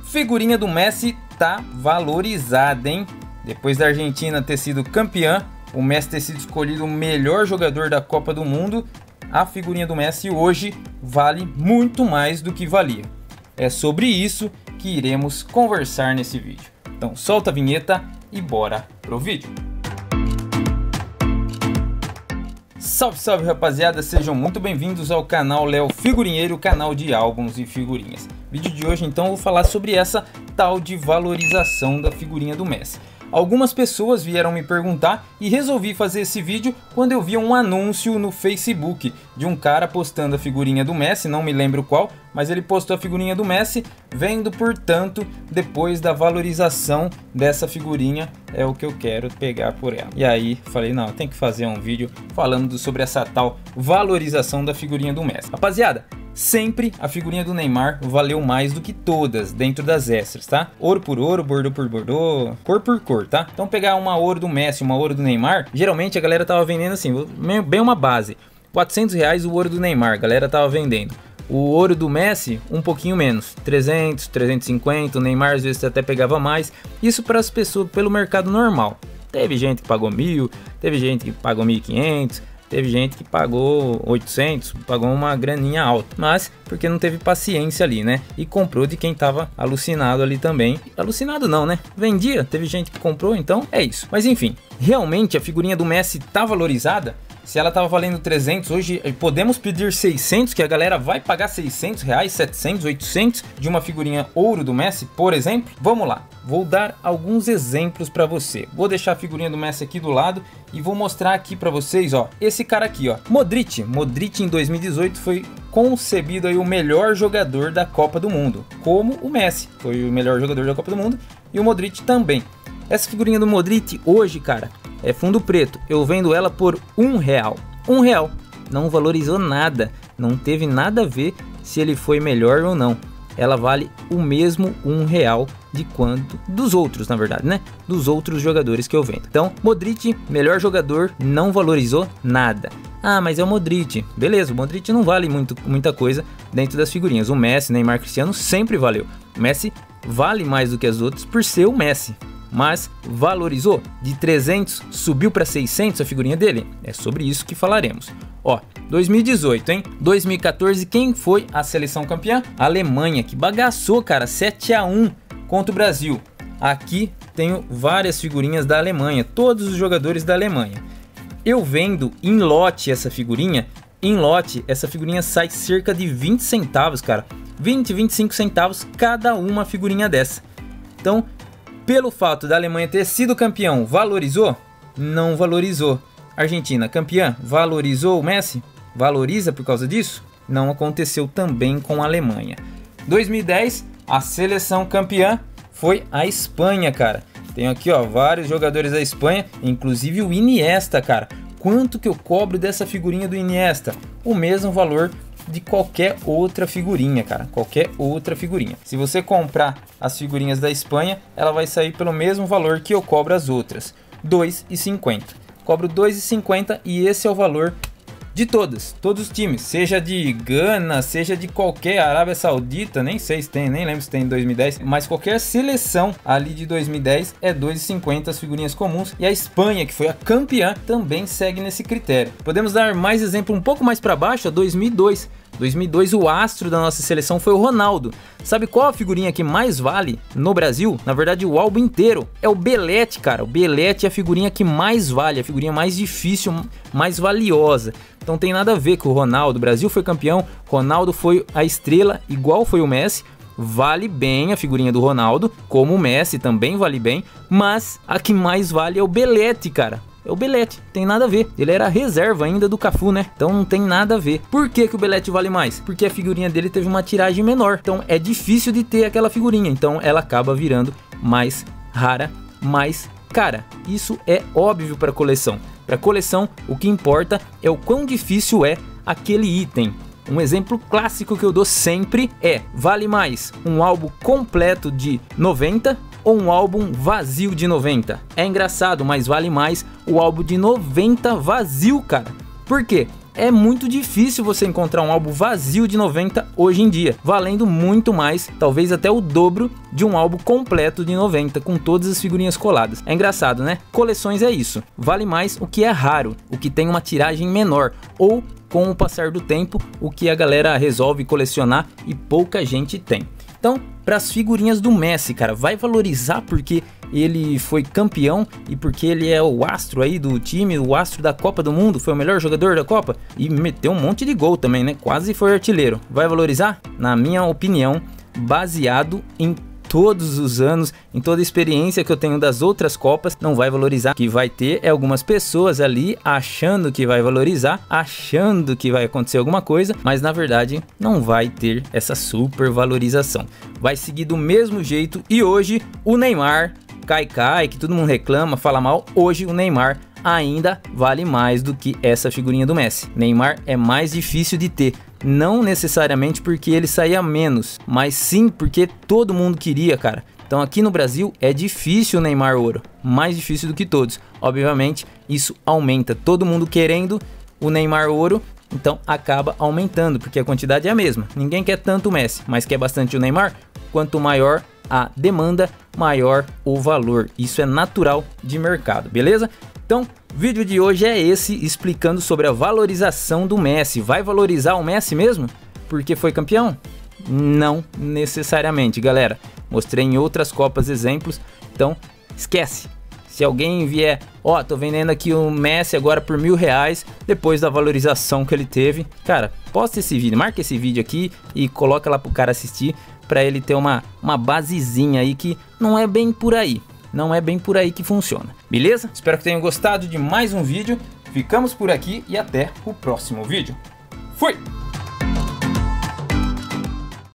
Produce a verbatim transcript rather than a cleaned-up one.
Figurinha do Messi tá valorizada, hein? Depois da Argentina ter sido campeã, o Messi ter sido escolhido o melhor jogador da Copa do Mundo, a figurinha do Messi hoje vale muito mais do que valia. É sobre isso que iremos conversar nesse vídeo. Então solta a vinheta e bora pro vídeo. Salve, salve rapaziada, sejam muito bem-vindos ao canal Léo Figurinheiro, canal de álbuns e figurinhas. Vídeo de hoje então eu vou falar sobre essa tal de valorização da figurinha do Messi. Algumas pessoas vieram me perguntar e resolvi fazer esse vídeo quando eu vi um anúncio no Facebook de um cara postando a figurinha do Messi, não me lembro qual, mas ele postou a figurinha do Messi, vendo portanto depois da valorização dessa figurinha é o que eu quero pegar por ela. E aí falei, não, tem que fazer um vídeo falando sobre essa tal valorização da figurinha do Messi. Rapaziada, sempre a figurinha do Neymar valeu mais do que todas dentro das extras, tá? Ouro por ouro, bordô por bordô, cor por cor, tá? Então pegar uma ouro do Messi, uma ouro do Neymar, geralmente a galera tava vendendo assim, bem uma base. quatrocentos reais o ouro do Neymar, a galera tava vendendo. O ouro do Messi, um pouquinho menos, trezentos, trezentos e cinquenta, o Neymar às vezes até pegava mais. Isso para as pessoas, pelo mercado normal. Teve gente que pagou mil, teve gente que pagou mil e quinhentos. Teve gente que pagou oitocentos, pagou uma graninha alta, mas porque não teve paciência ali, né? E comprou de quem tava alucinado ali também. Alucinado não, né? Vendia, teve gente que comprou, então é isso. Mas enfim, realmente a figurinha do Messi tá valorizada? Se ela tava valendo trezentos, hoje podemos pedir seiscentos, que a galera vai pagar seiscentos reais, setecentos, oitocentos de uma figurinha ouro do Messi, por exemplo? Vamos lá, vou dar alguns exemplos para você. Vou deixar a figurinha do Messi aqui do lado e vou mostrar aqui para vocês, ó, esse cara aqui, ó, Modric. Modric em dois mil e dezoito foi concebido aí o melhor jogador da Copa do Mundo, como o Messi foi o melhor jogador da Copa do Mundo e o Modric também. Essa figurinha do Modric hoje, cara, é fundo preto. Eu vendo ela por um real. Um real. Não valorizou nada. Não teve nada a ver se ele foi melhor ou não. Ela vale o mesmo um real de quanto dos outros, na verdade, né? Dos outros jogadores que eu vendo. Então, Modric, melhor jogador, não valorizou nada. Ah, mas é o Modric. Beleza, o Modric não vale muito, muita coisa dentro das figurinhas. O Messi, Neymar, Cristiano sempre valeu. O Messi vale mais do que as outras por ser o Messi. Mas valorizou? De trezentos subiu para seiscentos a figurinha dele? É sobre isso que falaremos. Ó, dois mil e dezoito, hein? dois mil e quatorze, quem foi a seleção campeã? A Alemanha, que bagaçou, cara, sete a um contra o Brasil. Aqui tenho várias figurinhas da Alemanha, todos os jogadores da Alemanha. Eu vendo em lote essa figurinha, em lote essa figurinha sai cerca de vinte centavos, cara. vinte, vinte e cinco centavos cada uma figurinha dessa. Então, pelo fato da Alemanha ter sido campeão, valorizou? Não valorizou. Argentina, campeã, valorizou o Messi? Valoriza por causa disso? Não aconteceu também com a Alemanha. dois mil e dez, a seleção campeã foi a Espanha, cara. Tenho aqui, ó, vários jogadores da Espanha, inclusive o Iniesta, cara. Quanto que eu cobro dessa figurinha do Iniesta? O mesmo valor de qualquer outra figurinha, cara, qualquer outra figurinha. Se você comprar as figurinhas da Espanha, ela vai sair pelo mesmo valor que eu cobro as outras, dois reais e cinquenta centavos. Cobro dois reais e cinquenta centavos e esse é o valor de todas, todos os times, seja de Gana, seja de qualquer Arábia Saudita, nem sei se tem, nem lembro se tem em dois mil e dez, mas qualquer seleção ali de dois mil e dez é dois reais e cinquenta centavos as figurinhas comuns, e a Espanha, que foi a campeã, também segue nesse critério. Podemos dar mais exemplo um pouco mais para baixo, dois mil e dois. dois mil e dois, o astro da nossa seleção foi o Ronaldo. Sabe qual a figurinha que mais vale no Brasil? Na verdade, o álbum inteiro. É o Belete, cara. O Belete é a figurinha que mais vale, a figurinha mais difícil, mais valiosa. Então tem nada a ver com o Ronaldo. O Brasil foi campeão, Ronaldo foi a estrela, igual foi o Messi. Vale bem a figurinha do Ronaldo, como o Messi também vale bem, mas a que mais vale é o Belete, cara. É o Belete, tem nada a ver. Ele era reserva ainda do Cafu, né? Então não tem nada a ver. Por que que o Belete vale mais? Porque a figurinha dele teve uma tiragem menor. Então é difícil de ter aquela figurinha. Então ela acaba virando mais rara, mais cara. Isso é óbvio para coleção. Para coleção, o que importa é o quão difícil é aquele item. Um exemplo clássico que eu dou sempre é: vale mais um álbum completo de noventa ou um álbum vazio de noventa? É engraçado, mas vale mais o álbum de noventa vazio, cara. Por quê? é muito difícil você encontrar um álbum vazio de noventa hoje em dia, valendo muito mais, talvez até o dobro de um álbum completo de noventa, com todas as figurinhas coladas. É engraçado, né? Coleções é isso, vale mais o que é raro, o que tem uma tiragem menor, ou com o passar do tempo, o que a galera resolve colecionar e pouca gente tem. Então, para as figurinhas do Messi, cara, vai valorizar porque ele foi campeão e porque ele é o astro aí do time, o astro da Copa do Mundo, foi o melhor jogador da Copa e meteu um monte de gol também, né? Quase foi artilheiro. Vai valorizar? Na minha opinião, baseado em todos os anos, em toda a experiência que eu tenho das outras Copas, não vai valorizar. O que vai ter é algumas pessoas ali achando que vai valorizar, achando que vai acontecer alguma coisa, mas na verdade não vai ter essa super valorização. Vai seguir do mesmo jeito e hoje o Neymar, cai cai, que todo mundo reclama, fala mal, hoje o Neymar ainda vale mais do que essa figurinha do Messi. Neymar é mais difícil de ter, não necessariamente porque ele saía menos, mas sim porque todo mundo queria, cara. Então aqui no Brasil é difícil o Neymar ouro, mais difícil do que todos. Obviamente isso aumenta, todo mundo querendo o Neymar ouro, então acaba aumentando, porque a quantidade é a mesma. Ninguém quer tanto o Messi, mas quer bastante o Neymar. Quanto maior a demanda, maior o valor. Isso é natural de mercado, beleza? Então, o vídeo de hoje é esse, explicando sobre a valorização do Messi. Vai valorizar o Messi mesmo? Porque foi campeão? Não necessariamente, galera. Mostrei em outras Copas exemplos, então esquece. Se alguém vier, ó, tô vendendo aqui o Messi agora por mil reais, depois da valorização que ele teve, cara, posta esse vídeo, marca esse vídeo aqui e coloca lá pro cara assistir, para ele ter uma, uma basezinha aí que não é bem por aí. Não é bem por aí que funciona, beleza? Espero que tenham gostado de mais um vídeo. Ficamos por aqui e até o próximo vídeo. Fui!